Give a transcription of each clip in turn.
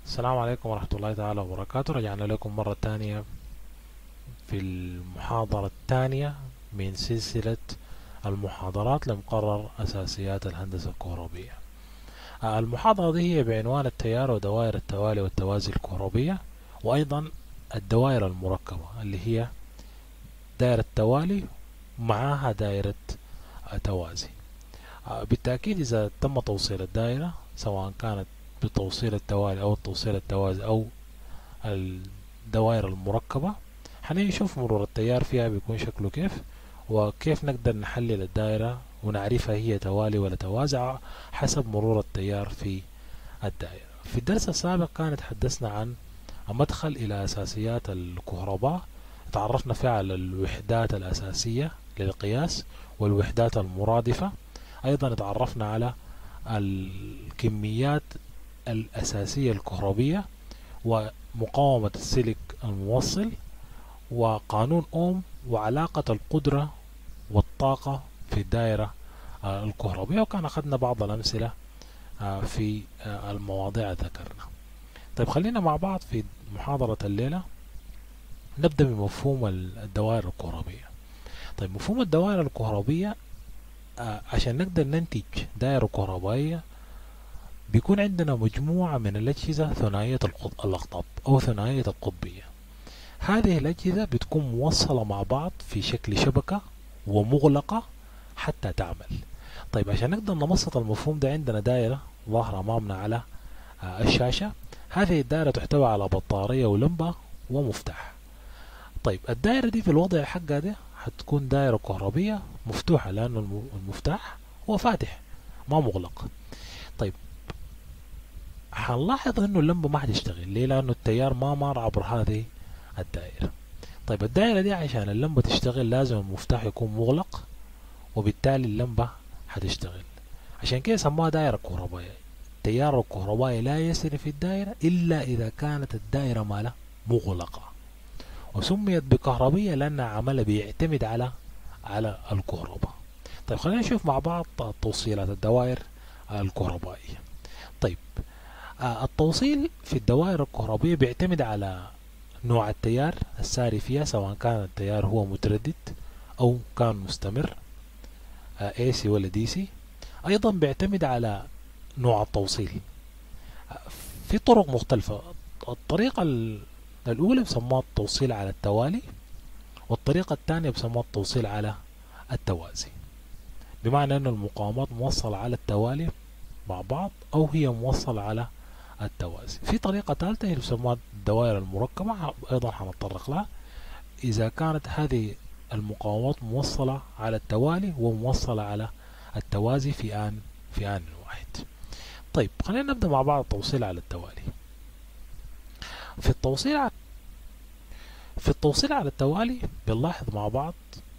السلام عليكم ورحمة الله تعالى وبركاته. رجعنا لكم مرة تانية في المحاضرة الثانية من سلسلة المحاضرات لمقرر أساسيات الهندسة الكهربية. المحاضرة دي هي بعنوان التيار ودوائر التوالي والتوازي الكهربية، وأيضا الدوائر المركبة اللي هي دائرة توالي معها دائرة توازي. بالتأكيد إذا تم توصيل الدائرة سواء كانت بتوصيل التوالي أو التوصيل التوازي أو الدوائر المركبة، هنشوف مرور التيار فيها بيكون شكله كيف، وكيف نقدر نحلل الدائرة ونعرفها هي توالي ولا توازي حسب مرور التيار في الدائرة. في الدرس السابق كانت حدثنا عن مدخل إلى أساسيات الكهرباء، تعرفنا فيها على الوحدات الأساسية للقياس والوحدات المرادفة. أيضا تعرفنا على الكميات الأساسية الكهربية ومقاومة السلك الموصل وقانون أوم وعلاقة القدرة والطاقة في الدائرة الكهربية، وكان أخذنا بعض الأمثلة في المواضيع ذكرنا. طيب خلينا مع بعض في محاضرة الليلة نبدأ بمفهوم الدوائر الكهربية. طيب مفهوم الدوائر الكهربية، عشان نقدر ننتج دائرة كهربائية بيكون عندنا مجموعة من الأجهزة ثنائية الأقطاب أو ثنائية القطبية. هذه الأجهزة بتكون موصلة مع بعض في شكل شبكة ومغلقة حتى تعمل. طيب عشان نقدر نبسط المفهوم ده، عندنا دائرة ظاهرة أمامنا على الشاشة. هذه الدائرة تحتوي على بطارية ولمبة ومفتاح. طيب الدائرة دي في الوضع حقها ده هتكون دائرة كهربية مفتوحة، لأن المفتاح هو فاتح ما مغلق. طيب هنلاحظ انه اللمبة ما هتشتغل ليه؟ لانه التيار ما مر عبر هذه الدائرة. طيب الدائرة دي عشان اللمبة تشتغل لازم المفتاح يكون مغلق، وبالتالي اللمبة هتشتغل. عشان كده سموها دائرة كهربائية. التيار الكهربائي لا يسري في الدائرة إلا إذا كانت الدائرة مالها مغلقة، وسميت بكهربية لأن عملها بيعتمد على الكهرباء. طيب خلينا نشوف مع بعض توصيلات الدوائر الكهربائية. طيب التوصيل في الدوائر الكهربية بيعتمد على نوع التيار الساري فيها، سواء كان التيار هو متردد أو كان مستمر AC ولا DC. أيضا بيعتمد على نوع التوصيل. في طرق مختلفة. الطريقة الأولى بسموها التوصيل على التوالي، والطريقة الثانية بسموها التوصيل على التوازي، بمعنى أن المقاومات موصلة على التوالي مع بعض أو هي موصلة على التوازي. في طريقة ثالثة هي بيسموها الدوائر المركبة، أيضا هنتطرق لها إذا كانت هذه المقاومات موصلة على التوالي وموصلة على التوازي في آن واحد. طيب خلينا نبدأ مع بعض التوصيل على التوالي. في التوصيل على التوالي بنلاحظ مع بعض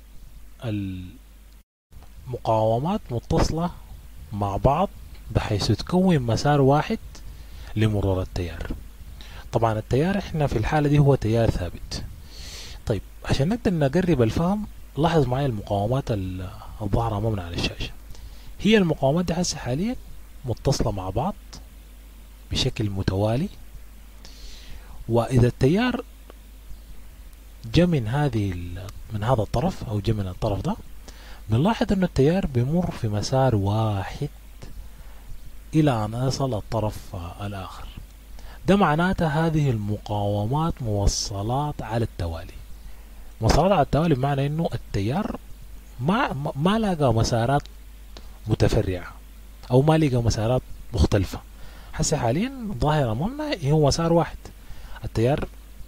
المقاومات متصلة مع بعض بحيث تكون مسار واحد لمرور التيار. طبعا التيار احنا في الحالة دي هو تيار ثابت. طيب عشان نقدر نقرب الفهم، لاحظ معي المقاومات الظاهرة أمامنا على الشاشة. هي المقاومات دي هسه حاليا متصلة مع بعض بشكل متوالي، وإذا التيار جاء من هذا الطرف أو جاء من الطرف ده، بنلاحظ أن التيار بيمر في مسار واحد إلى أن يصل الطرف الآخر. ده معناته هذه المقاومات موصلات على التوالي. موصلات على التوالي بمعنى انه التيار ما لقى مسارات متفرعة او ما لقى مسارات مختلفة. هسه حاليا ظاهر امامنا هو مسار واحد. التيار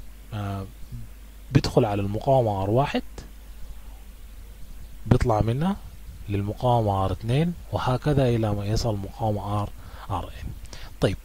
بيدخل على المقاومة R1، بيطلع منها للمقاومة R2، وهكذا الى ما يصل المقاومة RN. طيب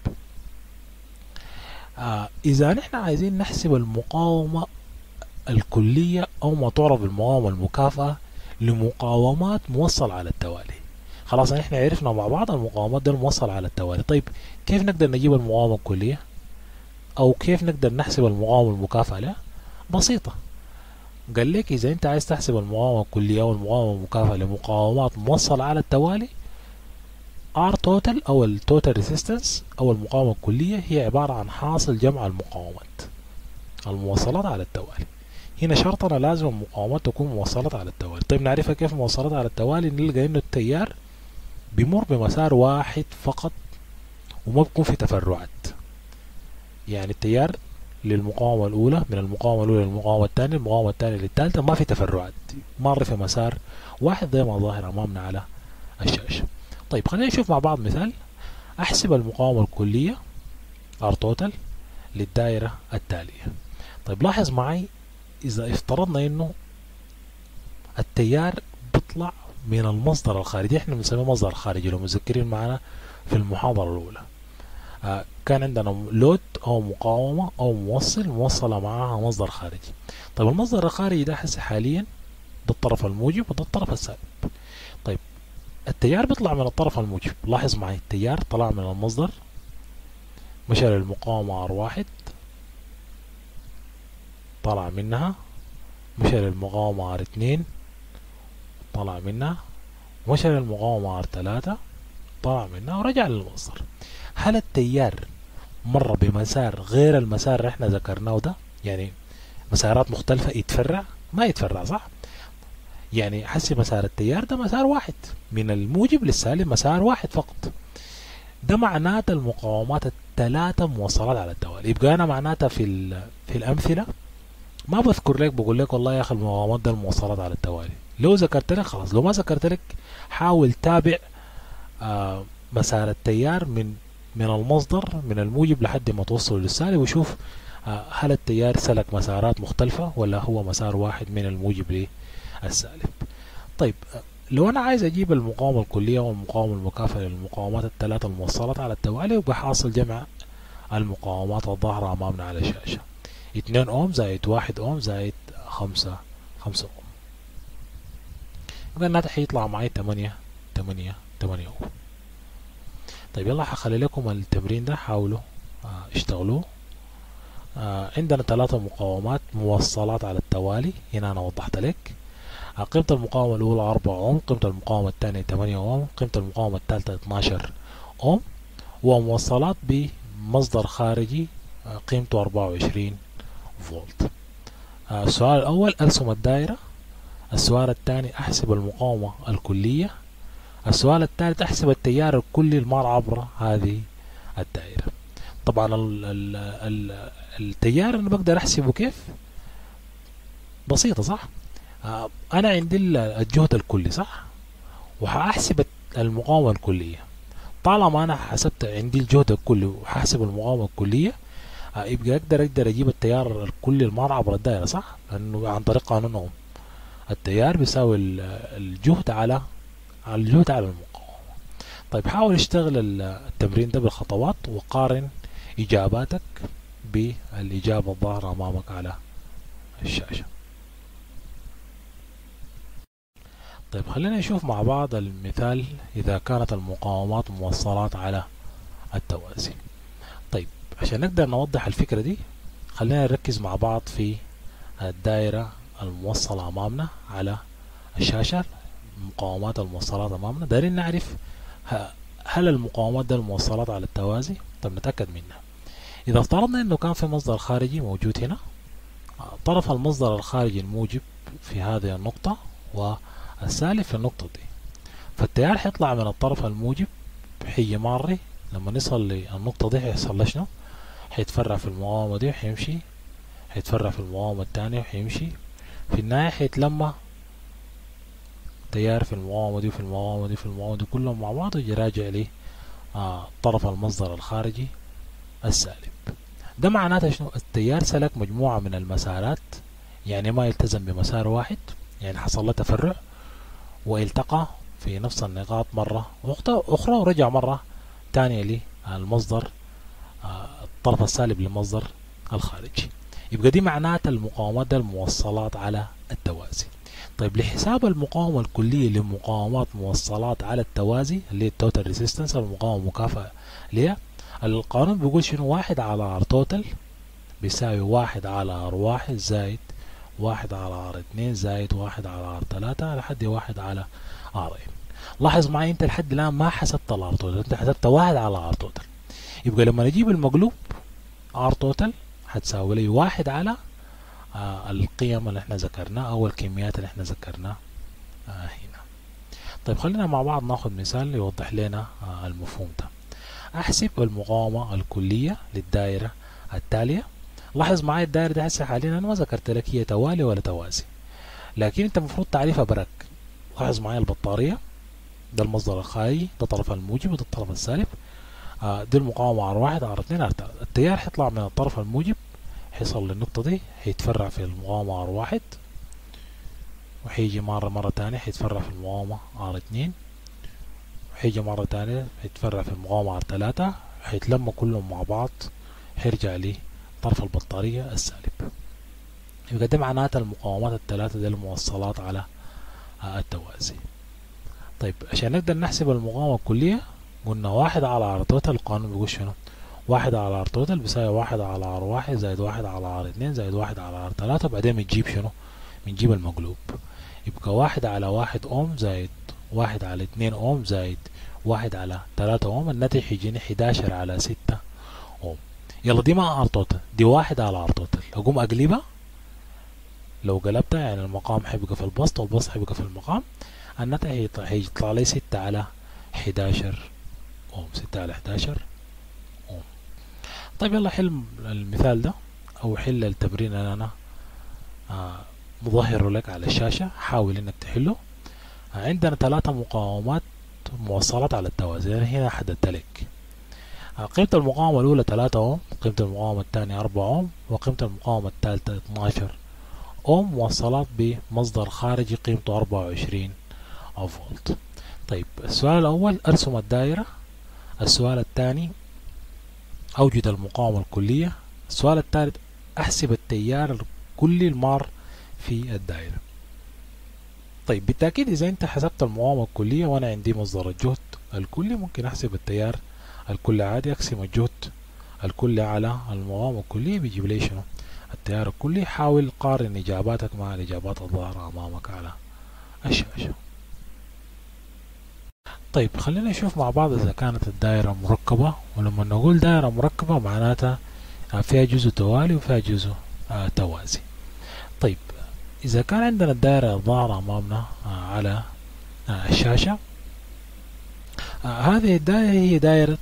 إذا نحن عايزين نحسب المقاومة الكلية أو ما تعرف بالمقاومة المكافأة لمقاومات موصلة على التوالي، خلاص نحن عرفنا مع بعض المقاومات دي الموصلة على التوالي. طيب كيف نقدر نجيب المقاومة الكلية أو كيف نقدر نحسب المقاومة المكافأة لها؟ بسيطة. قال لك إذا أنت عايز تحسب المقاومة الكلية أو المقاومة المكافأة لمقاومات موصلة على التوالي، R total أو ال total resistance أو المقاومة الكلية هي عبارة عن حاصل جمع المقاومات الموصلات على التوالي. هنا شرطنا لازم المقاومات تكون موصلات على التوالي. طيب نعرفها كيف موصلات على التوالي؟ نلقى إنه التيار بيمر بمسار واحد فقط وما بيكون في تفرعات. يعني التيار للمقاومة الأولى، من المقاومة الأولى للمقاومة الثانية، المقاومة الثانية للثالثة، ما في تفرعات، مر في مسار واحد زي ما ظاهر أمامنا على الشاشة. طيب خلينا نشوف مع بعض مثال. أحسب المقاومة الكلية R total للدائرة التالية. طيب لاحظ معي، إذا افترضنا إنه التيار بيطلع من المصدر الخارجي، احنا بنسميه مصدر خارجي لو متذكرين معنا في المحاضرة الأولى. كان عندنا لود أو مقاومة أو موصلة معها مصدر خارجي. طيب المصدر الخارجي ده هسه حاليا ده الطرف الموجب وده الطرف السالب. طيب التيار بيطلع من الطرف الموجب. لاحظ معي التيار طلع من المصدر، مشى للمقاومة R1، طلع منها، مشى للمقاومة R2، طلع منها، مشى للمقاومة R3، طلع منها، ورجع للمصدر. هل التيار مر بمسار غير المسار اللي احنا ذكرناه ده؟ يعني مسارات مختلفة يتفرع؟ ما يتفرع، صح؟ يعني حسي مسار التيار ده مسار واحد، من الموجب للسالب مسار واحد فقط. ده معناته المقاومات الثلاثة موصلات على التوالي. يبقى أنا معناتها في الأمثلة ما بذكر لك، بقول لك والله يا أخي المقاومات ده الموصلات على التوالي. لو ذكرت لك خلاص، لو ما ذكرت لك حاول تابع مسار التيار من المصدر من الموجب لحد ما توصل للسالب، وشوف هل التيار سلك مسارات مختلفة ولا هو مسار واحد من الموجب للسالب. طيب لو أنا عايز أجيب المقاومة الكلية والمقاومة المكافئة للمقاومات الثلاثة الموصلات على التوالي، وبحاصل جمع المقاومات الظاهرة أمامنا على الشاشة. 2 أوم زائد 1 أوم زائد 5 أوم، يبقى الناتج هيطلع معي 8 أوم. طيب يلا هخلي لكم التمرين ده، حاولوا اشتغلوه. عندنا 3 مقاومات موصلات على التوالي. هنا أنا وضحت لك قيمة المقاومة الأولى 4 أوم، قيمة المقاومة الثانية 8 أوم، قيمة المقاومة الثالثة 12 أوم، وموصلات بمصدر خارجي قيمته 24 فولت. السؤال الأول أرسم الدائرة، السؤال الثاني أحسب المقاومة الكلية، السؤال الثالث أحسب التيار الكلي المار عبر هذه الدائرة. طبعا التيار أنا بقدر أحسبه كيف؟ بسيطة، صح؟ أنا عندي الجهد الكلي، صح؟ وهحسب المقاومة الكلية. طالما أنا حسبت عندي الجهد الكلي وححسب المقاومة الكلية، يبقى أقدر أجيب التيار الكلي المار عبر الدائرة، صح؟ لأنه عن طريق قانون أوم التيار بيساوي الجهد على المقاومة. طيب حاول اشتغل التمرين ده بالخطوات وقارن إجاباتك بالإجابة الظاهرة أمامك على الشاشة. طيب خلينا نشوف مع بعض المثال إذا كانت المقاومات موصلات على التوازي. طيب عشان نقدر نوضح الفكرة دي خلينا نركز مع بعض في الدائرة الموصلة أمامنا على الشاشة. المقاومات الموصلات أمامنا دايرين نعرف هل المقاومات ده الموصلات على التوازي؟ طب نتأكد منها. إذا افترضنا إنه كان في مصدر خارجي موجود هنا، طرف المصدر الخارجي الموجب في هذه النقطة والسالب في النقطة دي، فالتيار حيطلع من الطرف الموجب حي ماري. لما نصل للنقطة دي هيحصل له شنو؟ حيتفرع في المقاومة دي وحيمشي، حيتفرع في المقاومة الثانية وحيمشي، في النهاية حيتلمى تيار في المقاومة دي وفي المقاومة دي وفي المقاومة دي كلهم مع بعض، ويجي راجع لي طرف المصدر الخارجي السالب. ده معناته شنو؟ التيار سلك مجموعة من المسارات، يعني ما يلتزم بمسار واحد، يعني حصل له تفرع والتقى في نفس النقاط مرة أخرى ورجع مرة تانية للمصدر الطرف السالب للمصدر الخارجي. يبقى دي معنات المقاومات ده الموصلات على التوازي. طيب لحساب المقاومة الكلية لمقاومات موصلات على التوازي اللي هي التوتال ريزيستنس المقاومة مكافئة ليها، القانون بيقول شنو؟ 1 على ار توتال بيساوي 1 على ار 1 زائد 1 على ار 2 زائد 1 على ار 3 لحد 1 على ار ان. لاحظ معي انت لحد الان ما حسبت الار توتال، انت حسبت واحد على ار توتال. يبقى لما نجيب المقلوب ار توتال هتساوي لي واحد على القيم اللي احنا ذكرناها او الكميات اللي احنا ذكرناها هنا. طيب خلينا مع بعض ناخد مثال يوضح لنا المفهوم ده. احسب المقاومة الكلية للدائرة التالية. لاحظ معي الدائرة دي هسه حاليا انا ما ذكرت لك هي توالي ولا توازي، لكن انت المفروض تعرفها برك. لاحظ معي البطارية ده المصدر الخارجي، ده طرف الموجب وده الطرف السالب. دي المقاومة R1 R2 R3. التيار حيطلع من الطرف الموجب حيصل للنقطة دي، حيتفرع في المقاومة R1 وحيجي مرة تانية حيتفرع في المقاومة R2 وحيجي مرة تانية حيتفرع في المقاومة R3 حيتلموا كلهم مع بعض حيرجع لي طرف البطارية السالب. يبقى ده معناتها المقاومات الثلاثة دي الموصلات على التوازي. طيب عشان نقدر نحسب المقاومة الكلية قلنا واحد على ار توتال. القانون بيقول شنو؟ واحد على ار توتال بيساوي واحد على ار واحد زائد واحد على ار اتنين زائد واحد على ار تلاتة. بعدين بنجيب شنو؟ بنجيب المقلوب. يبقى واحد على واحد اوم زائد واحد على اتنين اوم زائد واحد على تلاتة اوم، الناتج يجيني 11 على 6 اوم. يلا دي ما ار توتال، دي واحد على ار توتال. اقوم اقلبها، لو قلبتها يعني المقام حيبقى في البسط والبسط حيبقى في المقام، الناتج هيطلع لي 6 على 11 اوم. 6 على 11 اوم. طيب يلا حل المثال ده او حل التمرين اللي انا مظهره لك على الشاشة. حاول انك تحله. عندنا 3 مقاومات موصلات على التوازي. يعني هنا حددت لك قيمة المقاومة الأولى 3 أوم، قيمة المقاومة الثانية 4 أوم، وقيمة المقاومة الثالثة 12 أوم، موصلات بمصدر خارجي قيمته 24 فولت. طيب السؤال الأول أرسم الدائرة. السؤال الثاني أوجد المقاومة الكلية. السؤال الثالث أحسب التيار الكلي المار في الدائرة. طيب بالتأكيد إذا أنت حسبت المقاومة الكلية وأنا عندي مصدر الجهد الكلي، ممكن أحسب التيار الكلي عادي. أقسم الجهد الكلي على المقاومة الكلية بيجيب لي شنو؟ التيار الكلي. حاول قارن إجاباتك مع الإجابات الظاهرة أمامك على الشاشة. طيب خلينا نشوف مع بعض إذا كانت الدائرة مركبة. ولما نقول دائرة مركبة معناتها فيها جزء توالي وفيها جزء توازي. طيب إذا كان عندنا الدائرة الظاهرة أمامنا على الشاشة، هذه الدائرة هي دائرة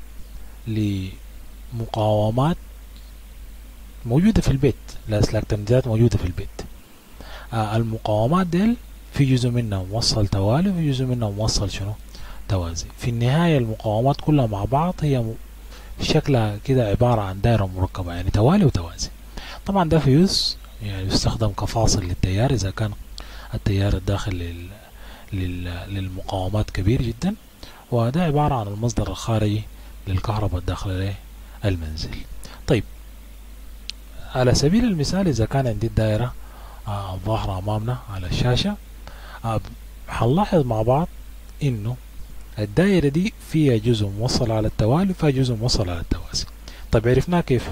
لمقاومات موجودة في البيت، لأسلاك تمديدات موجودة في البيت. المقاومات ديل في جزء منها موصل توالي وفي جزء منها موصل شنو؟ توازي. في النهاية المقاومات كلها مع بعض هي شكلها كده عبارة عن دائرة مركبة، يعني توالي وتوازي. طبعا ده فيوز يعني يستخدم كفاصل للتيار إذا كان التيار الداخل للمقاومات كبير جدا، وده عبارة عن المصدر الخارجي للكهرباء الداخل المنزل. طيب على سبيل المثال إذا كان عندي الدائرة ظاهرة أمامنا على الشاشة، هنلاحظ مع بعض إنه الدائرة دي فيها جزء موصل على التوالي وفيها جزء موصل على التوازي. طيب عرفناه كيف؟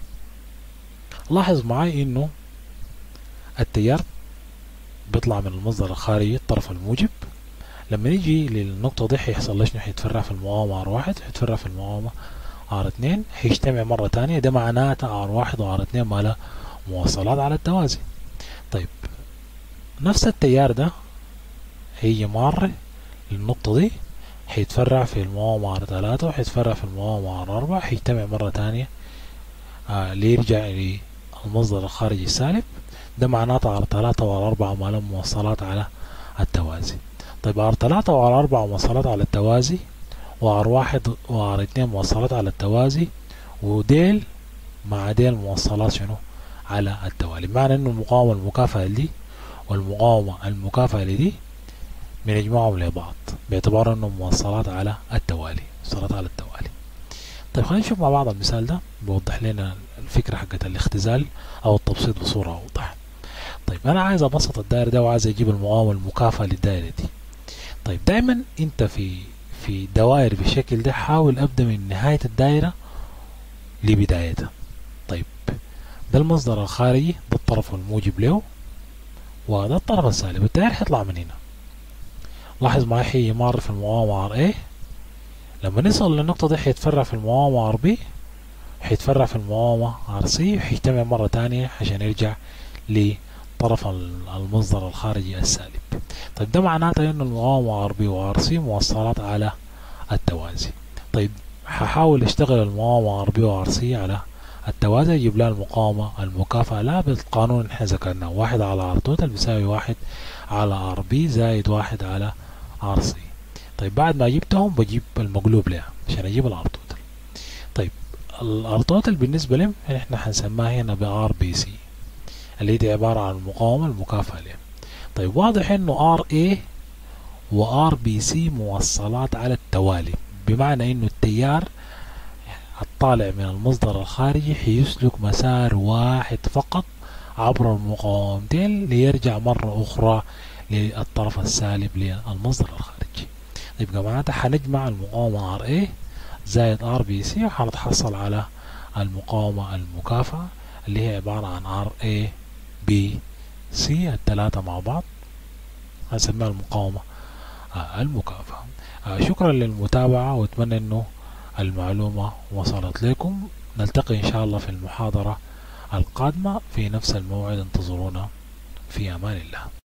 لاحظ معي إنه التيار بيطلع من المصدر الخارجي الطرف الموجب. لما نيجي للنقطة دي هيحصل له شنو؟ هيتفرع في المقاومة R1 هيتفرع في المقاومة R2 هيجتمع مرة تانية. ده معناته R1 و R2 مالها موصلات على التوازي. طيب نفس التيار ده هيجي مار للنقطة دي هيتفرع في المقاومة R3 وهيتفرع في المقاومة R4 هيجتمع مرة تانية ليرجع للمصدر الخارجي السالب. ده معناته R3 و R4 مالهم موصلات على التوازي. طيب R3 و R4 موصلات على التوازي، وR1 و R2 موصلات على التوازي، وديل مع ديل موصلات شنو؟ على التوالي. معنى انه المقاومة المكافئة دي والمقاومة المكافئة دي بنجمعهم لبعض باعتبار انهم موصلات على التوالي. موصلات على التوالي. طيب خلينا نشوف مع بعض المثال ده بيوضح لنا الفكرة حقت الاختزال او التبسيط بصورة اوضح. طيب انا عايز ابسط الدائرة ده وعايز اجيب المقاومة المكافئة للدائرة دي. طيب دايما انت في دوائر بالشكل ده حاول ابدا من نهاية الدائرة لبدايتها. طيب ده المصدر الخارجي، ده الطرف الموجب له وده الطرف السالب. التيار هيطلع من هنا. لاحظ معي حيجي مار في المقاومة ار اي، لما نصل للنقطة دي حيتفرع في المقاومة ار بي، حيتفرع في المقاومة ار سي، وحيجتمع مرة تانية عشان يرجع لطرف المصدر الخارجي السالب. طيب ده معناته انه المقاومة ار بي وار سي موصلات على التوازي. طيب هحاول اشتغل المقاومة ار بي وار سي على التوازي، يجيب لها المقاومة المكافأة لا بالقانون اللي احنا ذكرناه، واحد على ار توتال بيساوي واحد على ار بي زائد واحد على ار سي. طيب بعد ما جبتهم بجيب المقلوب لها عشان اجيب الار توتال. طيب الار توتال بالنسبة لهم احنا هنسميها هنا بار بي سي، اللي دي عبارة عن المقاومة المكافأة لها. طيب واضح انه ار اي وار بي سي موصلات على التوالي، بمعنى انه التيار الطالع من المصدر الخارجي حيسلك مسار واحد فقط عبر المقاومتين ليرجع مرة أخرى للطرف السالب للمصدر الخارجي. يبقى معناتها حنجمع المقاومة ار اي زائد ار بي سي وحنتحصل على المقاومة المكافأة اللي هي عبارة عن ار اي بي سي الثلاثة مع بعض، هنسميها المقاومة المكافأة. شكرا للمتابعة، واتمنى انه المعلومة وصلت لكم. نلتقي ان شاء الله في المحاضرة القادمة في نفس الموعد، انتظرونا في امان الله.